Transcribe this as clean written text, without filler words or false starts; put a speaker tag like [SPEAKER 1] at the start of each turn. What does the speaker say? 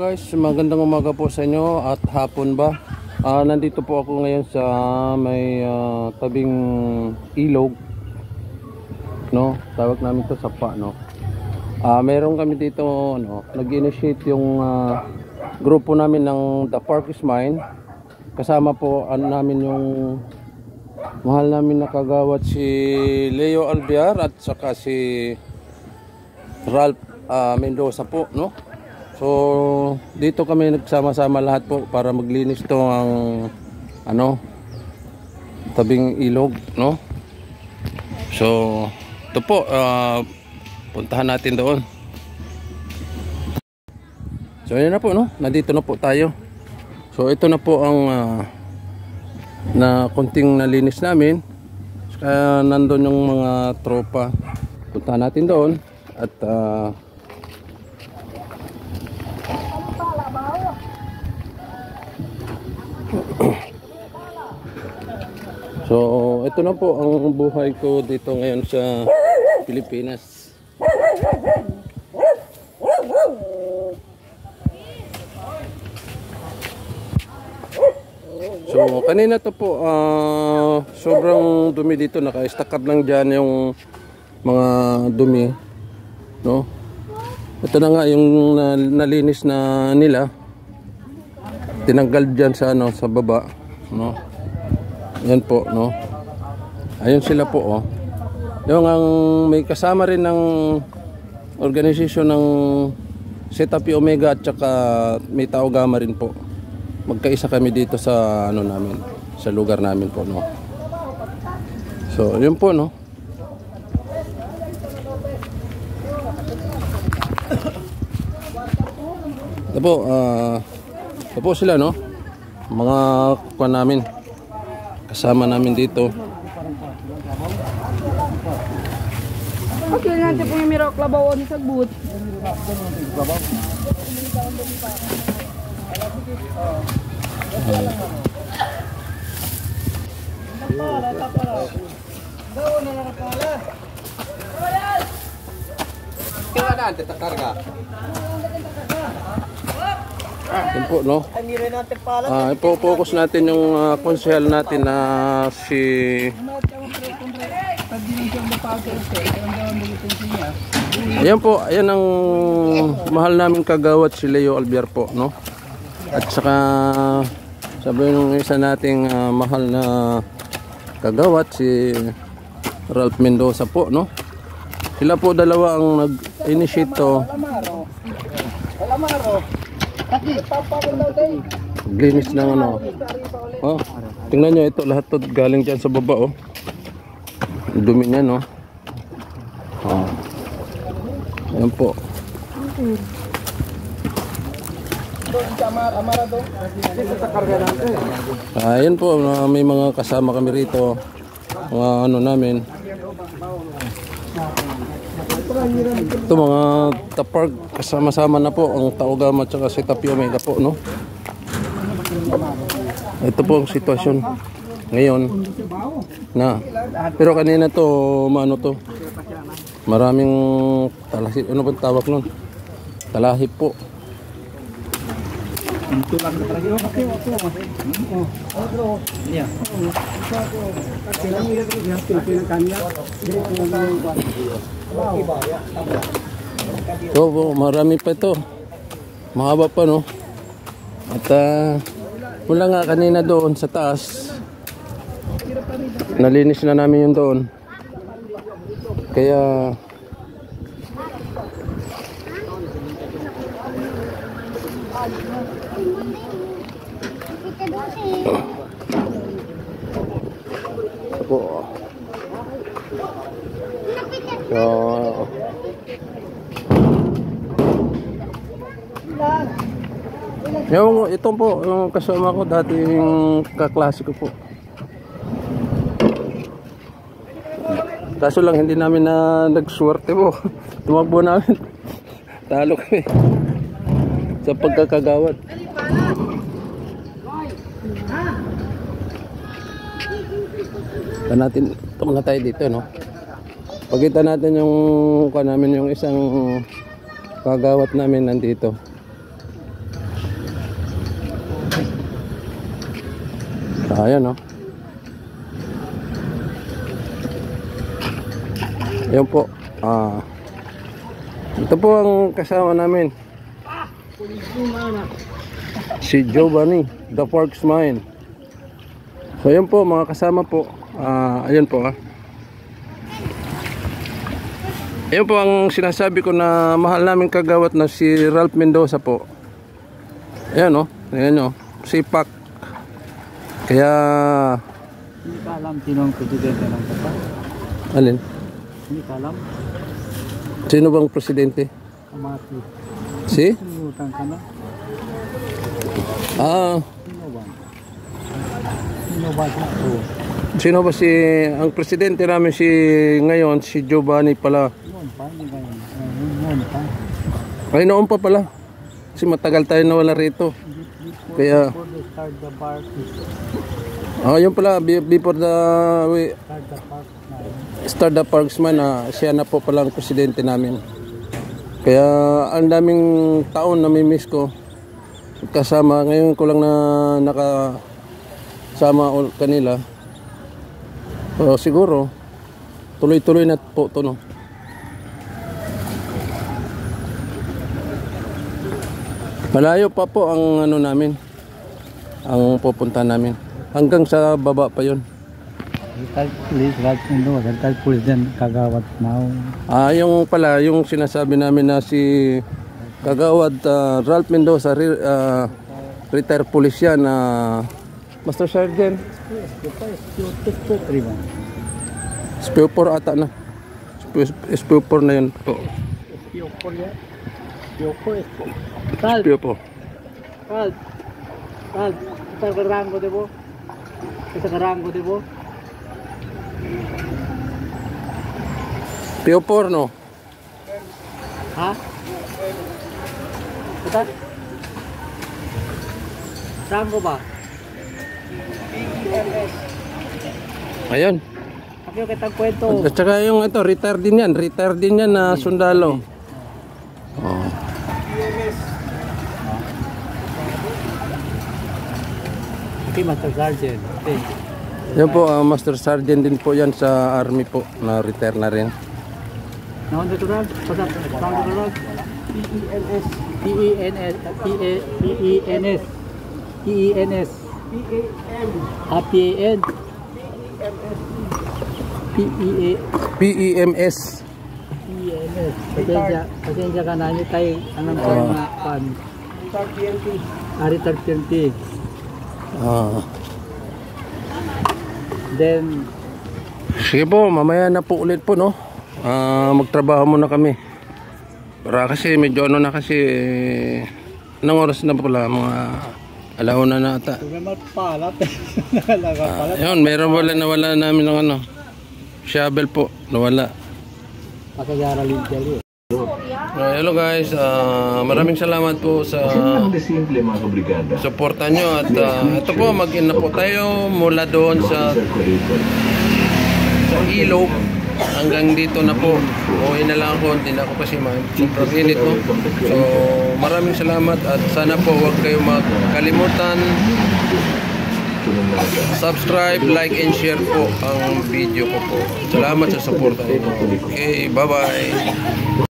[SPEAKER 1] guys, magandang umaga po sa inyo at hapon ba. Nandito po ako ngayon sa may tabing ilog, no? Tawag namin to sapa, no? Meron kami dito, no? Nag-initiate yung grupo namin ng The Park is Mine. Kasama po namin yung mahal namin nakagawad si Leo Albiar at saka si Ralph Mendoza po, no? So dito kami nagsama-sama lahat po para maglinis to ang tabing ilog, no? So ito po, puntahan natin doon. So yun na po, no? Nandito na po tayo. So ito na po ang na konting nalinis namin. Kaya nandun yung mga tropa. Puntahan natin doon at so ito na po ang buhay ko dito ngayon sa Pilipinas. So kanina to po sobrang dumi dito, naka-stackab lang dyan yung mga dumi, no? Ito na nga yung nalinis na nila, tinanggal dyan sa sa baba, no? Yan po, no? Ayun sila po, oh. Yung may kasama rin ng organisasyon ng Zeta Pi Omega at saka may Tau Gamma rin po. Magkaisa kami dito sa namin, sa lugar namin po, no? So yun po, no? Ito po sila, no? Mga kuwan namin, kasama namin dito.
[SPEAKER 2] Okay, nanti po yung mirok labaw ni sagbut.
[SPEAKER 1] Yan po, no? Ipo-focus natin yung konsehal natin na si ayan po, ayan ang mahal namin kagawad si Leo Albiar po, no? At saka sabi nung isa nating mahal na kagawad si Ralph Mendoza po, no? Sila po dalawa ang nag-initiate to. Glinis ng oh, tingnan nyo, ito lahat to galing dyan sa baba, oh. Dumi niya, no? Oh. Ayan po. Ayan po, may mga kasama kami rito, mga namin. Ito mga The Park, kasama-sama na po ang Tau Gamma at saka Zeta Pi Omega po, no? Ito po ang sitwasyon ngayon na, pero kanina to to maraming talahib, ano ba tawag nun? Talahib po. So marami pa ito, mahaba pa, no? At mula nga kanina doon sa taas, nalinis na namin yung doon. Kaya po. So yung ito po, yung kasama ko dati, yung kaklase ko po. Kaso lang hindi namin na nagswerte po. Tumakbo namin. Talo kami sa pagkakagawad. Natin ito muna tayo dito, no? Pagkita natin yung namin yung isang kagawat namin nandito. Ayan, oh. Ayan po. Ito po ang kasama namin. Si Giovanni, the Forks Mine. So ayan po mga kasama po. Ayan po Ayan po ang sinasabi ko na mahal namin kagawad na si Ralph Mendoza po. Ayan, oh. Ayan, oh. Sipak. Kaya
[SPEAKER 3] Hindi ka alam sino ang presidente ng Qatar?
[SPEAKER 1] alin?
[SPEAKER 3] Hindi ka alam?
[SPEAKER 1] Sino bang presidente?
[SPEAKER 3] Amati.
[SPEAKER 1] Si?
[SPEAKER 3] Sinutang ka na? Sino ba? Sino ba siya?
[SPEAKER 1] Sino ba si ang presidente namin ngayon si Giovanni pala.
[SPEAKER 3] Noon pa, hindi ka yun. Noon pa.
[SPEAKER 1] Ay noon pa pala. Kasi matagal tayo nawala rito. Kaya
[SPEAKER 3] Before they start the party.
[SPEAKER 1] yun pala before
[SPEAKER 3] Start the park na.
[SPEAKER 1] start the Parksman siya na po pala ang presidente namin. Kaya ang daming taon na miss ko kasama. Ngayon ko lang na nakasama kanila. So, siguro tuloy-tuloy na po ito, no? Malayo pa po ang ano namin, ang pupunta namin. Hanggang sa baba pa yun.
[SPEAKER 3] Police, right Mendoza, Central Police din, kagawad now.
[SPEAKER 1] Yung pala, yung sinasabi namin na si Kagawad Ralph Mendoza, retired police yan, Master Sergeant. SPO4 ata na. SPO4 na yun po. SPO4.
[SPEAKER 3] Sa karango debo? Sa karango debo?
[SPEAKER 1] SPO4 no?
[SPEAKER 3] Ha? Kita? Rango ba?
[SPEAKER 1] Ayun.
[SPEAKER 3] Pakyo kitang kwento.
[SPEAKER 1] At saka yung ito, retired din yan na sundalo.
[SPEAKER 3] Okay, Master Sergeant. Okay.
[SPEAKER 1] Yan po, Master Sergeant din po yan sa army po, na retire na rin.
[SPEAKER 3] Naon dito Rag? Pasok. Saan dito Rag? PENS. PENS. PENS. PAN.
[SPEAKER 1] PEMS.
[SPEAKER 3] PENS. Pasensya ka na. Hindi tayo anong mga pan. Retired PNP. Then,
[SPEAKER 1] Sige po, mamaya na po ulit po, no? Magtrabaho muna kami. Para kasi medyo ano na kasi, anong oras na pala, mga alauna na ata.
[SPEAKER 3] may palat. Nakalaga
[SPEAKER 1] Ayun, meron nawala namin ng ano, shovel po, nawala.
[SPEAKER 3] Pasagara Lintel.
[SPEAKER 1] Hello guys, maraming salamat po sa suporta nyo at ito po, mag-in na po tayo mula doon sa ilog hanggang dito na po. Uwi na lang ako, hindi na ako kasi sobrang init, no? So maraming salamat at sana po huwag kayo magkalimutan subscribe, like and share po ang video ko po. Salamat sa suporta nyo. Okay, bye bye.